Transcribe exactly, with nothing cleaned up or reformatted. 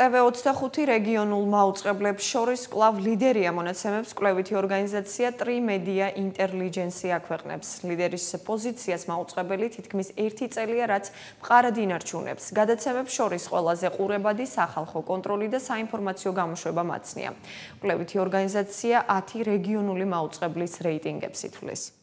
ტევ ოცდახუთი რეგიონულ მაუწყებლებს შორის კვლავ ლიდერია მონაცემებს კვლევითი ორგანიზაცია ტრიმედია ინტელიგენცია აქვეყნებს. ლიდერის პოზიციას მაუწყებელი თითქმის ერთი წელია, რაც მყარად ინარჩუნებს. გადაცემებს შორის ყველაზე ყურებადი სახალხო კონტროლი და საინფორმაციო გამოშვება მაცნია. კვლევითი ორგანიზაცია ათი რეგიონული მაუწყებლის რეიტინგებს ითვლის.